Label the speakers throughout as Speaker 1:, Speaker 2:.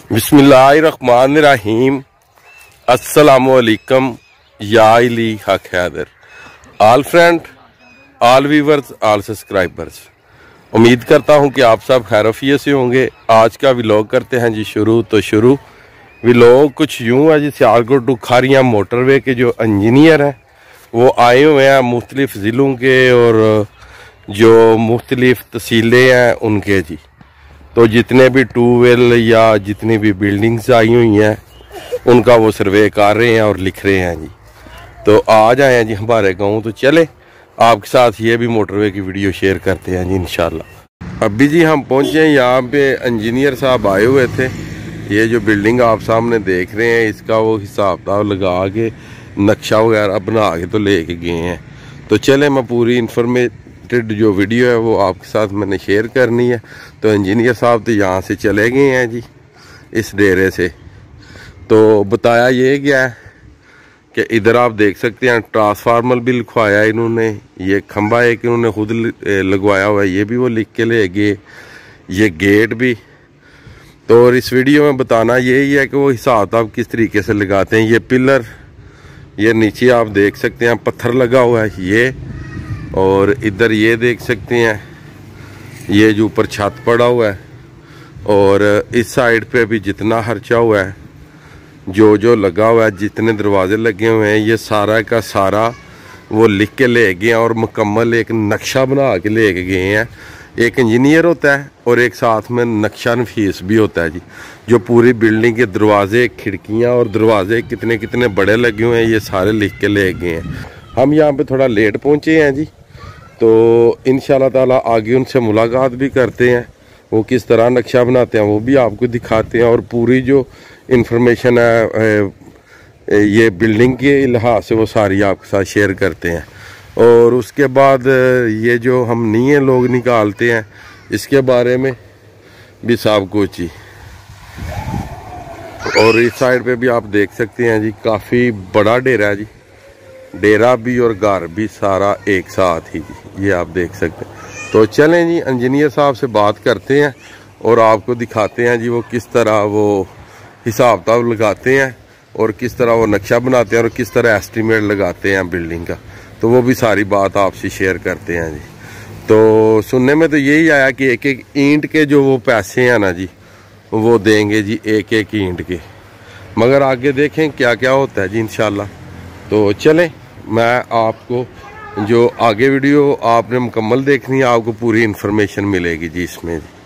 Speaker 1: बिस्मिल्लाहिर्रहमानिर्रहीम। अस्सलामुअलैकुम या इली हक हैदर। All friend, all viewers, all subscribers, उम्मीद करता हूं कि आप सब खैरियत से होंगे। आज का व्लॉग करते हैं जी शुरू। तो शुरू व्लॉग कुछ यूं है जी, सियालकोट टू खारियां मोटरवे के जो इंजीनियर हैं वो आए हुए हैं मुख्तलिफ ज़िलों के और जो मुख्तलिफ तहसीलें हैं उनके जी। तो जितने भी ट्यूबवेल या जितनी भी बिल्डिंग्स आई हुई हैं उनका वो सर्वे कर रहे हैं और लिख रहे हैं जी। तो आज आए हैं जी हमारे गांव, तो चले आपके साथ ये भी मोटरवे की वीडियो शेयर करते हैं जी इंशाल्लाह। अभी जी हम पहुंचे हैं यहाँ पे, इंजीनियर साहब आए हुए थे। ये जो बिल्डिंग आप सामने देख रहे हैं इसका वो हिसाब किताब लगा के नक्शा वगैरह बना के तो लेके गए हैं। तो चले मैं पूरी इंफॉर्मेटेड जो वीडियो है वो आपके साथ मैंने शेयर करनी है। तो इंजीनियर साहब तो यहाँ से चले गए हैं जी इस डेरे से। तो बताया ये गया है कि इधर आप देख सकते हैं ट्रांसफार्मर भी लिखवाया है इन्होंने, ये खंबा एक इन्होंने खुद लगवाया हुआ है, ये भी वो लिख के ले गए, ये गेट भी। तो और इस वीडियो में बताना यही है कि वो हिसाब आप किस तरीके से लगाते हैं। ये पिलर, ये नीचे आप देख सकते हैं पत्थर लगा हुआ है ये, और इधर ये देख सकते हैं ये जो ऊपर छत पड़ा हुआ है, और इस साइड पे भी जितना खर्चा हुआ है जो लगा हुआ है, जितने दरवाजे लगे हुए हैं, ये सारा का सारा वो लिख के ले गए और मुकम्मल एक नक्शा बना के ले गए हैं। एक इंजीनियर होता है और एक साथ में नक्शा नफीस भी होता है जी, जो पूरी बिल्डिंग के दरवाजे, खिड़कियां और दरवाजे कितने कितने बड़े लगे हुए हैं ये सारे लिख के ले गए हैं। हम यहाँ पे थोड़ा लेट पहुँचे हैं जी, तो इंशाल्लाह ताला आगे उनसे मुलाकात भी करते हैं, वो किस तरह नक्शा बनाते हैं वो भी आपको दिखाते हैं, और पूरी जो इंफॉर्मेशन है ये बिल्डिंग के लिहाज से वो सारी आपके साथ शेयर करते हैं। और उसके बाद ये जो हम नींव लोग निकालते हैं इसके बारे में भी सब कुछ ही। और इस साइड पे भी आप देख सकते हैं जी काफ़ी बड़ा डेरा है जी, डेरा भी और घर भी सारा एक साथ ही जी, ये आप देख सकते हैं। तो चलें जी इंजीनियर साहब से बात करते हैं और आपको दिखाते हैं जी वो किस तरह वो हिसाब किताब लगाते हैं और किस तरह वो नक्शा बनाते हैं और किस तरह एस्टीमेट लगाते हैं बिल्डिंग का। तो वो भी सारी बात आपसे शेयर करते हैं जी। तो सुनने में तो यही आया कि एक एक ईंट के जो वो पैसे हैं ना जी वो देंगे जी, एक एक ईंट के, मगर आगे देखें क्या क्या होता है जी इंशाल्लाह। तो चलें मैं आपको जो आगे वीडियो आपने मुकम्मल देखनी है, आपको पूरी इन्फॉर्मेशन मिलेगी जी इसमें जी।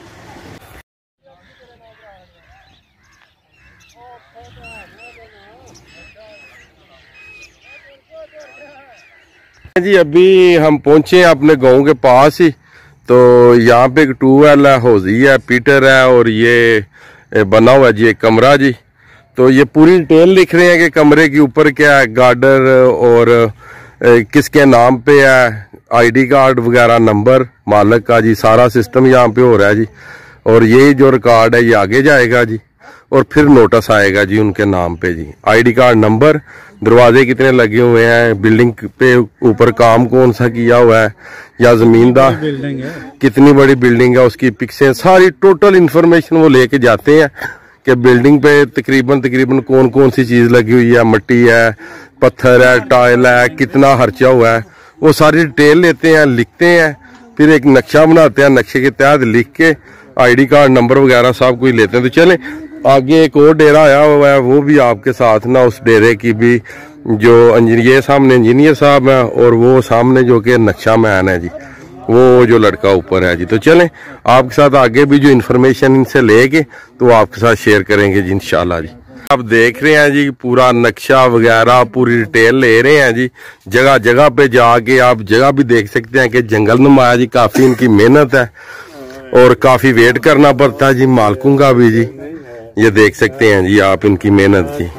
Speaker 1: जी अभी हम पहुंचे हैं अपने गांव के पास ही। तो यहाँ पे एक ट्यूबवेल है, हौजी है, पीटर है और ये बना हुआ है जी एक कमरा जी। तो ये पूरी डिटेल लिख रहे हैं कि कमरे के ऊपर क्या है, गार्डर और किसके नाम पे है, आईडी कार्ड वगैरह, नंबर मालिक का जी, सारा सिस्टम यहाँ पे हो रहा है जी। और ये जो रिकॉर्ड है ये आगे जाएगा जी और फिर नोटिस आएगा जी उनके नाम पे जी, आईडी कार्ड, नंबर, दरवाजे कितने लगे हुए हैं, बिल्डिंग पे ऊपर काम कौन सा किया हुआ है, या जमींदार कितनी बड़ी बिल्डिंग है उसकी पिक्सें, सारी टोटल इन्फॉर्मेशन वो लेके जाते हैं कि बिल्डिंग पे तकरीबन कौन कौन सी चीज लगी हुई है, मट्टी है, पत्थर है, टाइल है, कितना खर्चा हुआ है, वो सारी डिटेल लेते हैं, लिखते हैं, फिर एक नक्शा बनाते हैं, नक्शे के तहत लिख के आईडी कार्ड, नंबर वगैरह सब कुछ लेते हैं। तो चले आगे एक और डेरा आया हुआ है वो भी आपके साथ ना, उस डेरे की भी जो इंजीनियर सामने इंजीनियर साहब है और वो सामने जो कि नक्शा मैन है जी, वो जो लड़का ऊपर है जी। तो चलें आपके साथ आगे भी जो इन्फॉर्मेशन इनसे लेके तो आपके साथ शेयर करेंगे जी इंशाल्लाह जी। आप देख रहे हैं जी पूरा नक्शा वगैरह पूरी डिटेल ले रहे हैं जी। जगह जगह पे जाके आप जगह भी देख सकते हैं कि जंगल नुमा जी, काफी इनकी मेहनत है और काफी वेट करना पड़ता है जी मालकों का भी जी। ये देख सकते हैं जी आप इनकी मेहनत जी,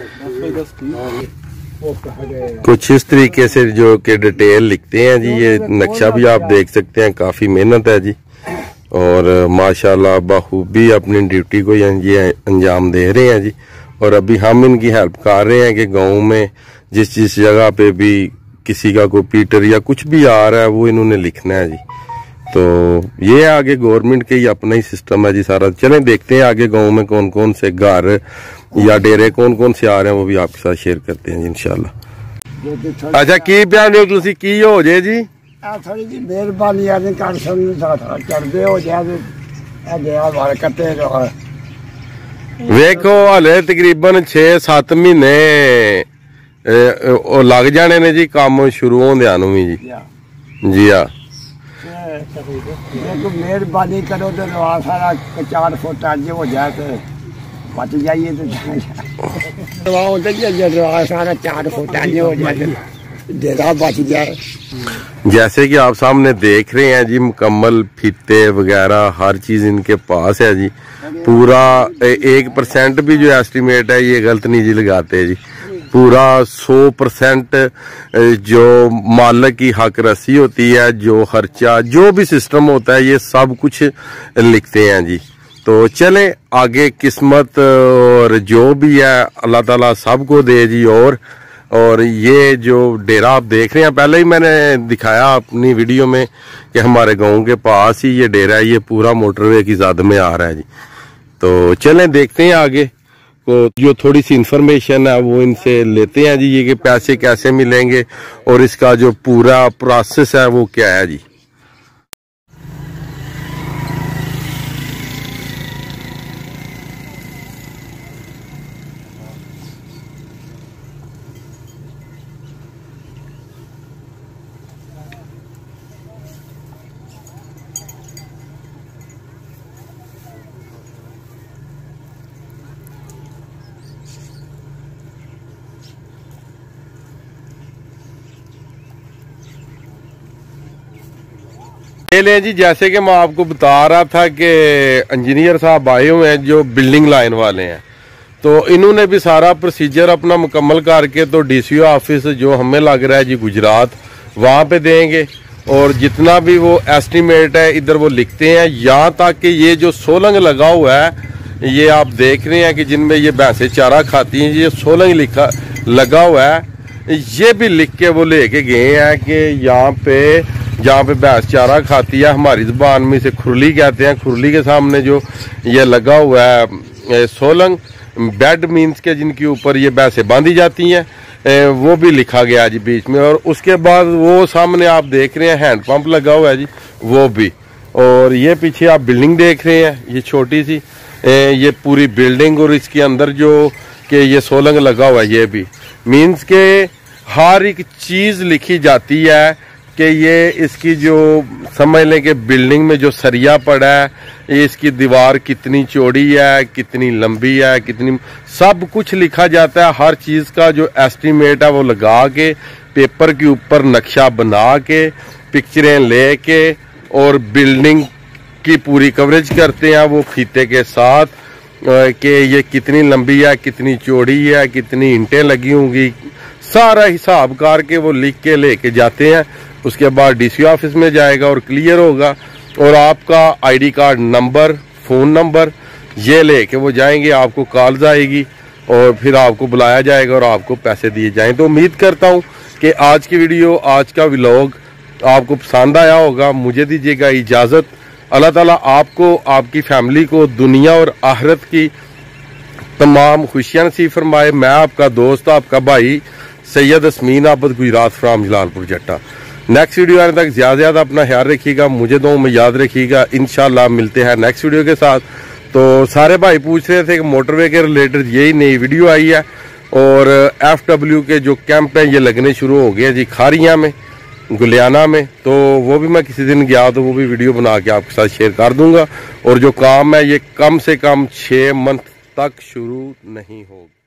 Speaker 1: कुछ इस तरीके से जो कि डिटेल लिखते हैं जी। ये नक्शा भी आप देख सकते हैं, काफी मेहनत है जी और माशाल्लाह बखूबी अपनी ड्यूटी को ये अंजाम दे रहे हैं जी। और अभी हम इनकी हेल्प कर रहे हैं कि गांव में जिस जगह पे भी किसी का कोई पीटर या कुछ भी आ रहा है वो इन्होंने लिखना है जी। तो ये आगे गवर्नमेंट के ही अपना ही सिस्टम है जी सारा। चलें देखते हैं आगे गांव में कौन कौन से घर या डेरे कौन कौन से आ रहे हैं, वो भी आपके साथ शेयर करते हैं जी इंशाल्लाह। अच्छा की बयान हो तुसी की हो जे जी?
Speaker 2: थोड़ी जी मेहरबानी आने कर चढ़ते हो जाए करते रहो।
Speaker 1: वेखो हले तकरीबन 6-7 महीने लग जाने ने जी काम शुरू होंदे भी जी। जी हाँ
Speaker 2: मेहरबानी करो तो सारा 4 फुट अज हो जाए तो बच जाइए तो सारा 4 फुट अज हो जाए डेरा बच जाए।
Speaker 1: जैसे कि आप सामने देख रहे हैं जी मुकम्मल फीते वगैरह हर चीज इनके पास है जी। पूरा 1% भी जो एस्टिमेट है ये गलत नहीं जी लगाते जी। पूरा 100% जो मालिक की हक रसी होती है, जो खर्चा जो भी सिस्टम होता है ये सब कुछ लिखते हैं जी। तो चले आगे किस्मत और जो भी है अल्लाह ताला सबको दे जी। और ये जो डेरा आप देख रहे हैं पहले ही मैंने दिखाया अपनी वीडियो में कि हमारे गांव के पास ही ये डेरा है। ये पूरा मोटरवे की ज़द में आ रहा है जी। तो चलें देखते हैं आगे को जो थोड़ी सी इंफॉर्मेशन है वो इनसे लेते हैं जी। ये कि पैसे कैसे मिलेंगे और इसका जो पूरा प्रोसेस है वो क्या है जी। ले जी जैसे कि मैं आपको बता रहा था कि इंजीनियर साहब आए हुए हैं जो बिल्डिंग लाइन वाले हैं। तो इन्होंने भी सारा प्रोसीजर अपना मुकम्मल करके तो डीसीओ ऑफिस जो हमें लग रहा है जी गुजरात वहाँ पे देंगे। और जितना भी वो एस्टिमेट है इधर वो लिखते हैं। यहाँ तक कि ये जो सोलंग लगा हुआ है ये आप देख रहे हैं कि जिनमें ये भैंसें चारा खाती हैं, ये सोलंग लिखा लगा हुआ है। ये भी लिख के वो लेके गए हैं कि यहाँ पे जहाँ पे भैंस चारा खाती है, हमारी ज़बान में इसे खुरली कहते हैं। खुरली के सामने जो ये लगा हुआ है सोलंग बेड मीन्स के जिनके ऊपर ये भैंसें बांधी जाती हैं, वो भी लिखा गया जी बीच में। और उसके बाद वो सामने आप देख रहे हैं हैंड पंप लगा हुआ है जी वो भी। और ये पीछे आप बिल्डिंग देख रहे हैं ये छोटी सी ये पूरी बिल्डिंग और इसके अंदर जो कि ये सोलंग लगा हुआ है ये भी मीन्स के हर एक चीज़ लिखी जाती है कि ये इसकी जो समझ लें कि बिल्डिंग में जो सरिया पड़ा है, ये इसकी दीवार कितनी चौड़ी है, कितनी लंबी है, कितनी सब कुछ लिखा जाता है। हर चीज़ का जो एस्टीमेट है वो लगा के पेपर के ऊपर नक्शा बना के पिक्चरें ले के और बिल्डिंग की पूरी कवरेज करते हैं वो फीते के साथ कि ये कितनी लंबी है, कितनी चौड़ी है, कितनी ईंटें लगी होंगी, सारा हिसाब करके वो लिख के लेके जाते हैं। उसके बाद डीसी ऑफिस में जाएगा और क्लियर होगा और आपका ID card number, phone number ये लेके वो जाएंगे, आपको कॉल्स आएगी और फिर आपको बुलाया जाएगा और आपको पैसे दिए जाएं। तो उम्मीद करता हूँ कि आज की वीडियो, आज का व्लॉग आपको पसंद आया होगा। मुझे दीजिएगा इजाज़त। अल्लाह ताला आपको, आपकी फैमिली को दुनिया और आखिरत की तमाम खुशियाँ नसीब फरमाए। मैं आपका दोस्त, आपका भाई सैयद असमीन आबद Gujrat from Jalalpur Jattan. Next video आने तक ज़्यादा अपना ख्याल रखिएगा, मुझे दो में याद रखिएगा। इंशाल्लाह मिलते हैं नेक्स्ट वीडियो के साथ। तो सारे भाई पूछ रहे थे कि मोटरवे के रिलेटेड यही नई वीडियो आई है और FW के जो कैंप हैं ये लगने शुरू हो गए हैं जी खारियाँ में, गुलियाना में। तो वो भी मैं किसी दिन गया तो वो भी वीडियो बना के आपके साथ शेयर कर दूंगा। और जो काम है ये कम से कम 6 मंथ तक शुरू नहीं होगा।